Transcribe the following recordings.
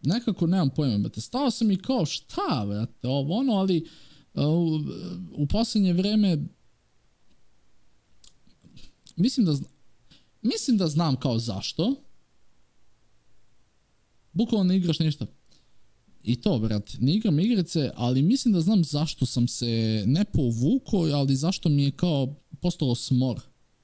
nekako nemam pojma, brate. Stao sam i kao šta, brate, ovo ono, ali u posljednje vreme mislim da znam kao zašto. Bukvalno ne igraš ništa. I to, brate, ne igram igrice, ali mislim da znam zašto sam se ne povukao, ali zašto mi je kao postalo smor.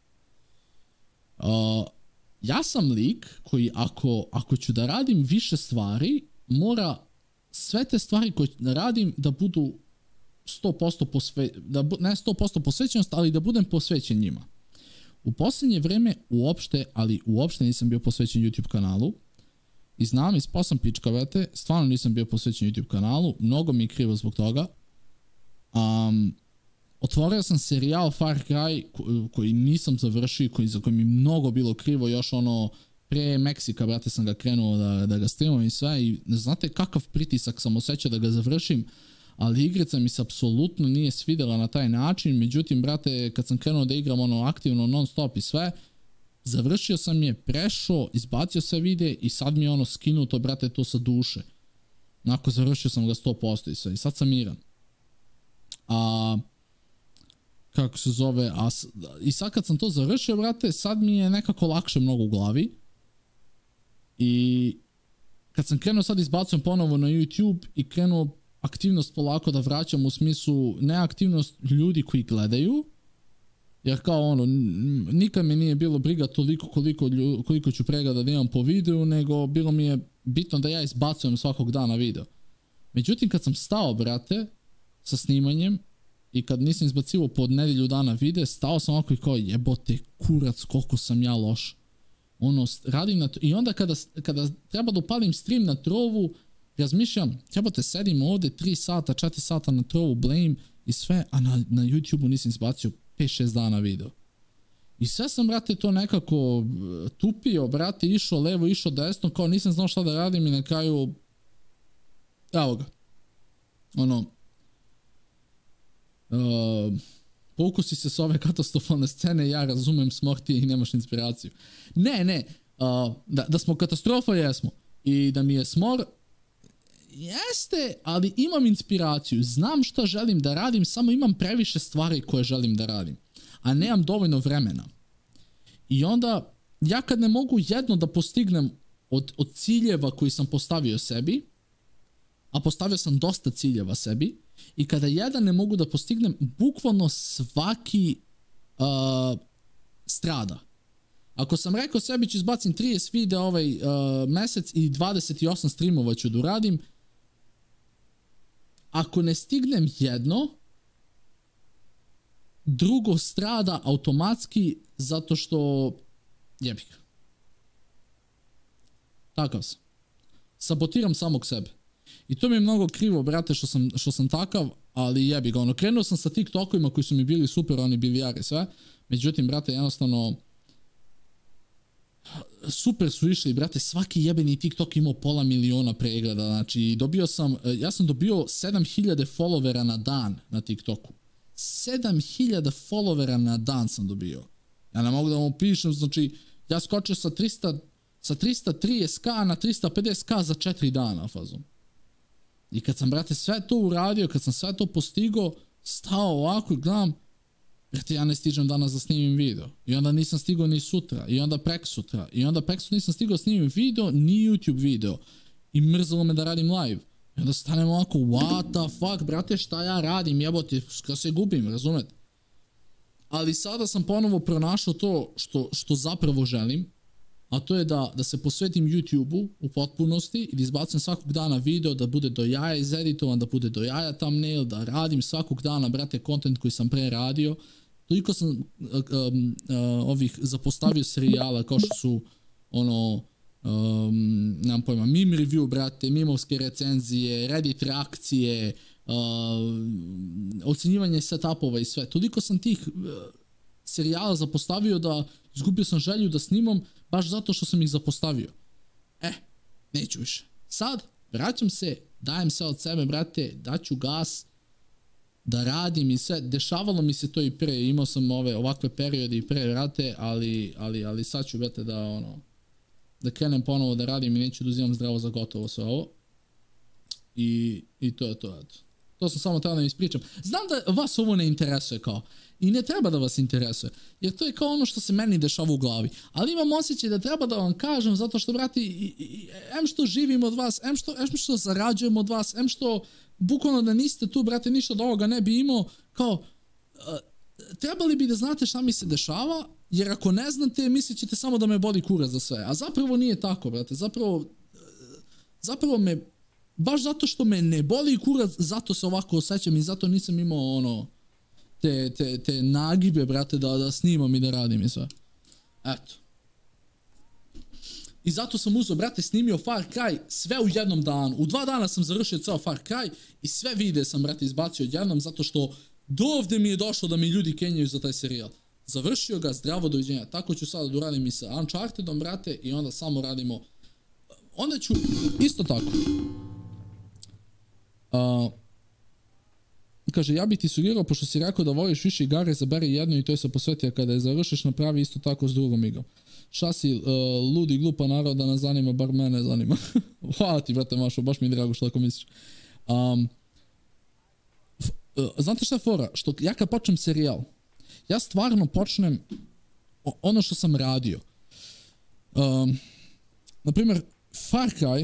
Ja sam lik koji ako ću da radim više stvari, mora sve te stvari koje radim da budu 100% ne 100% posvećenost, ali da budem posvećen njima. U posljednje vreme uopšte nisam bio posvećen YouTube kanalu. I znam, ispao sam pička, vete, stvarno nisam bio posvećen YouTube kanalu, mnogo mi je krivo zbog toga. Otvorio sam serijal Far Cry koji nisam završio, za koji mi mnogo bilo krivo, još ono pre Meksika, brate, sam ga krenuo da ga streamam i sve, i ne znate kakav pritisak sam osjećao da ga završim, ali igrica mi se apsolutno nije svidjela na taj način. Međutim, brate, kad sam krenuo da igram ono aktivno, non stop i sve, završio sam je, prešao, izbacio sve videe i sad mi je ono skinuto, brate, to sa duše. Nakon završio sam ga 100% i sve, i sad sam miran. Kako se zove, i sad kad sam to završio, brate, sad mi je nekako lakše mnogo u glavi. I kad sam krenuo sad izbacujem ponovo na YouTube i krenuo aktivnost polako da vraćam, u smislu ne aktivnost ljudi koji gledaju, jer kao ono, nikad mi nije bilo briga toliko koliko ću pregleda da imam po videu, nego bilo mi je bitno da ja izbacujem svakog dana video. Međutim, kad sam stao, brate, sa snimanjem i kad nisam izbacivao pod nedelju dana vide, stao sam ovako i kao jebote kurac koliko sam ja loš. Ono, radim na i onda kada treba da upalim stream na trovu, razmišljam, jebote sedim ovde 3 sata, 4 sata na trovu, blame i sve, a na YouTube-u nisam izbacio 5-6 dana video. I sve sam, brate, to nekako tupio, brate, išao levo, išao desno, kao nisam znao šta da radim i na kraju, evo ga, ono, pokusi se s ove katastrofalne scene, ja razumem smor ti i nemaš inspiraciju. Ne, da smo katastrofa, jesmo. I da mi je smor, jeste, ali imam inspiraciju, znam šta želim da radim, samo imam previše stvari koje želim da radim, a nemam dovoljno vremena. I onda, ja kad ne mogu jedno da postignem od ciljeva koji sam postavio sebi, a postavio sam dosta ciljeva sebi, i kada jedan ne mogu da postignem, bukvalno svaki strada. Ako sam rekao sebi ću izbacim 30 videa ovaj mesec i 28 streamova ću da uradim, ako ne stignem jedno, drugo strada automatski zato što jebik. Takav sam. Sabotiram samog sebe. I to mi je mnogo krivo, brate, što sam takav, ali jebi ga, ono, krenuo sam sa TikTokovima koji su mi bili super, oni BVR i sve, međutim, brate, jednostavno, super su išli, brate, svaki jebeni TikTok imao 500 miliona pregleda, znači, ja sam dobio 7000 followera na dan na TikToku. 7000 followera na dan sam dobio. Ja ne mogu da vam pišem, znači, ja skočio sa 330k na 350k za 4 dana, fazom. I kad sam, brate, sve to uradio, kad sam sve to postigao, stao ovako i gledam, brate, ja ne stižem danas da snimim video. I onda nisam stigao ni sutra, i onda preksutra, i onda preksutra nisam stigao da snimim video, ni YouTube video. I mrzalo me da radim live. I onda stanem ovako, what the fuck, brate, šta ja radim, jebote, skoro se gubim, razumete? Ali sada sam ponovo pronašao to što zapravo želim, a to je da se posvetim YouTube-u u potpunosti i da izbacim svakog dana video, da bude do jaja izeditovan, da bude do jaja thumbnail, da radim svakog dana, brate, content koji sam pre radio. Toliko sam zapostavio serijala kao što su, ono, nemam pojma, meme review, brate, mimovske recenzije, Reddit reakcije, ocenjivanje setupova i sve. Toliko sam tih serijala zapostavio da izgubio sam želju da snimam, baš zato što sam ih zapostavio. Neću više. Sad, vraćam se, dajem sve od sebe, brate, daću gas, da radim i sve. Dešavalo mi se to i pre, imao sam ovakve periode i pre, brate, ali sad ću, brate, da, ono, da krenem ponovo da radim i neću da uzimam zdravo za gotovo sve ovo. I to je to, eto. To sam samo trebao da mi ispričam. Znam da vas ovo ne interesuje kao. I ne treba da vas interesuje. Jer to je kao ono što se meni dešava u glavi. Ali imam osjećaj da treba da vam kažem zato što, brati, em što živim od vas, em što zarađujem od vas, em što bukvalno da niste tu, brate, ništa od ovoga ne bi imao. Kao, trebali bi da znate šta mi se dešava, jer ako ne znate, mislit ćete samo da me boli kurac za sve. A zapravo nije tako, brate. Zapravo me, baš zato što me ne boli kurac, zato se ovako osjećam i zato nisam imao ono, te nagibe, brate, da snimam i da radim i sve. Eto. I zato sam uzeo, brate, snimio Far Cry sve u jednom danu. U 2 dana sam završio ceo Far Cry i sve videe sam, brate, izbacio odjednom zato što do ovde mi je došlo da mi ljudi kenjaju za taj serijal. Završio ga, zdravo doviđenja. Tako ću sada da uradim i sa Unchartedom, brate, i onda samo radimo. Onda ću, isto tako. Kaže, ja bi ti sugerirao, pošto si rekao da voliš više igare, zaberi jednu i to je se posvetio kada je završiš, napravi isto tako s drugom igrom. Šta si, ludi, glupa narod, da nas zanima, bar mene zanima. Hvala ti, brate Mašo, baš mi je drago što tako misliš. Znate šta je fora? Što ja kad počnem serijal, ja stvarno počnem ono što sam radio. Naprimjer, Far Cry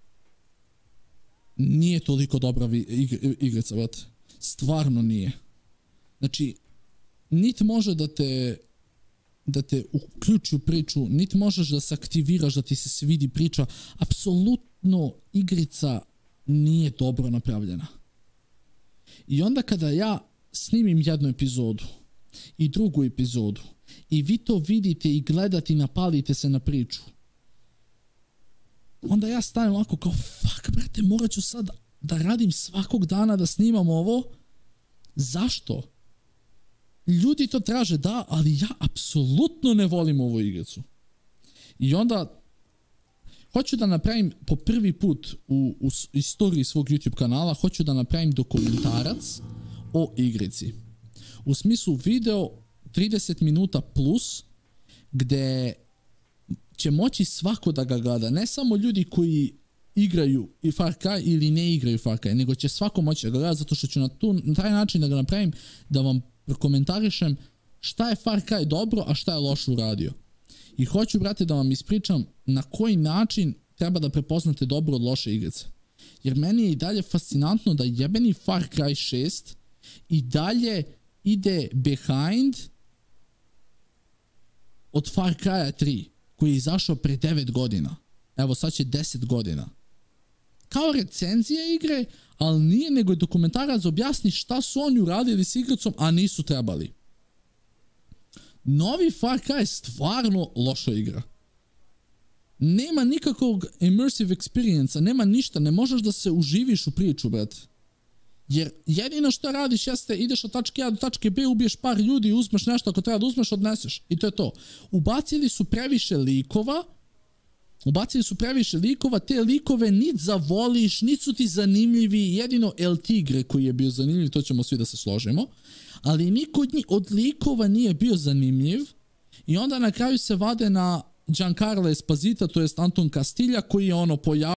nije toliko dobra igrica, brate. Stvarno nije. Znači, niti može da te uključi u priču, niti možeš da se aktiviraš, da ti se svidi priča. Apsolutno igrica nije dobro napravljena. I onda kada ja snimim jednu epizodu i drugu epizodu i vi to vidite i gledate i napalite se na priču, onda ja stavim ovako kao, fuck, brate, morat ću sad da radim svakog dana da snimam ovo. Zašto? Ljudi to traže, da, ali ja apsolutno ne volim ovu igricu. I onda hoću da napravim po prvi put u istoriji svog YouTube kanala, hoću da napravim dokumentarac o igrici. U smislu video 30 minuta plus, gde će moći svako da ga gleda. Ne samo ljudi koji igraju i Far Cry ili ne igraju Far Cry, nego će svako moći da ga gleda, zato što ću na taj način da ga napravim, da vam prokomentarišem šta je Far Cry dobro, a šta je loše uradio. I hoću, brate, da vam ispričam na koji način treba da prepoznate dobro od loše igrice. Jer meni je i dalje fascinantno da jebeni Far Cry 6 i dalje ide behind od Far Cry 3, koji je izašao pre 9 godina. Evo, sad će 10 godina. Kao recenzija igre, ali nije, nego je dokumentarac objasni šta su oni uradili s igricom, a nisu trebali. Novi Far Cry je stvarno loša igra. Nema nikakvog immersive experience-a, nema ništa, ne možeš da se uživiš u priču, brate. Jer jedino što radiš jeste, ideš od tačke A do tačke B, ubiješ par ljudi, uzmeš nešto, ako treba da uzmeš, odneseš. I to je to. Ubacili su previše likova, te likove nit zavoliš, nit su ti zanimljivi, jedino El Tigre koji je bio zanimljiv, to ćemo svi da se složimo, ali niko od likova nije bio zanimljiv i onda na kraju se vade na Giancarlo Esposito, to jest Anton Castilla, koji je ono pojavio